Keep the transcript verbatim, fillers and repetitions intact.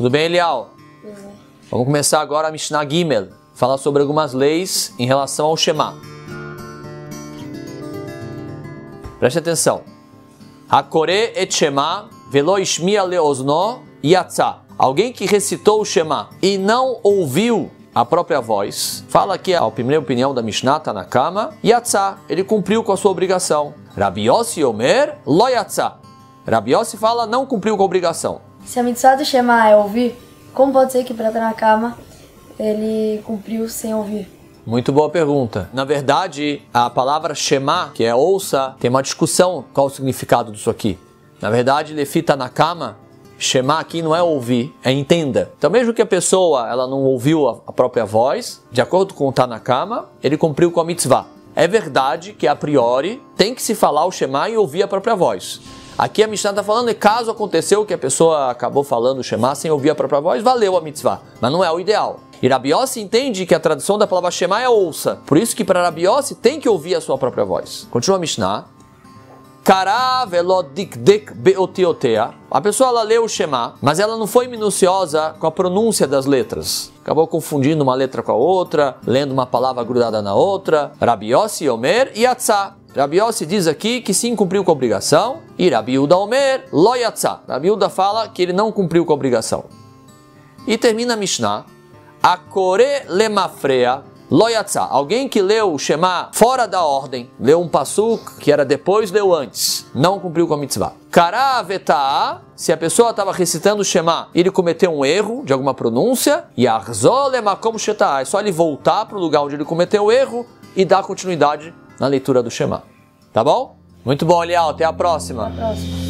Tudo bem, Elial? Uhum. Vamos começar agora a Mishnah Gimel, falar sobre algumas leis em relação ao Shema. Preste atenção. Hakore et Shema velo ishmiya leozno yatsa. Alguém que recitou o Shema e não ouviu a própria voz, fala aqui a primeira opinião da Mishnah Tanakama, yatsa, ele cumpriu com a sua obrigação. Rabi Yossi Omer lo yatsa. Rabi Yossi fala, não cumpriu com a obrigação. Se a mitzvah do Shema é ouvir, como pode ser que para Tanakama ele cumpriu sem ouvir? Muito boa pergunta. Na verdade, a palavra Shema, que é ouça, tem uma discussão qual o significado disso aqui. Na verdade, Lefi Tanakama, Shema aqui não é ouvir, é entenda. Então mesmo que a pessoa ela não ouviu a própria voz, de acordo com o Tanakama, ele cumpriu com a mitzvah. É verdade que a priori tem que se falar o Shema e ouvir a própria voz. Aqui a Mishnah está falando que caso aconteceu que a pessoa acabou falando o Shema sem ouvir a própria voz, valeu a mitzvah, mas não é o ideal. E Rabi Yossi entende que a tradução da palavra Shema é ouça, por isso que para Rabi Yossi tem que ouvir a sua própria voz. Continua a Mishnah. Kara velo dikdek beotiotea. A pessoa ela leu o Shema, mas ela não foi minuciosa com a pronúncia das letras. Acabou confundindo uma letra com a outra, lendo uma palavra grudada na outra. Rabi Yossi Omer yatsa. Rabi Yossi diz aqui que sim cumpriu com a obrigação. E Rabi Yehuda Omer lo yatsa. Rabi Yehuda fala que ele não cumpriu com a obrigação. E termina a Mishnah. Akore lemafrea lo yatsa. Alguém que leu o Shema fora da ordem, leu um passuk que era depois, leu antes, não cumpriu com a mitzvah. Kara veta'a, se a pessoa estava recitando o Shema e ele cometeu um erro de alguma pronúncia, yarzol lemakom sheta'a, é só ele voltar para o lugar onde ele cometeu o erro e dar continuidade na leitura do Shema. Tá bom? Muito bom, Elial. Até a próxima. Até a próxima.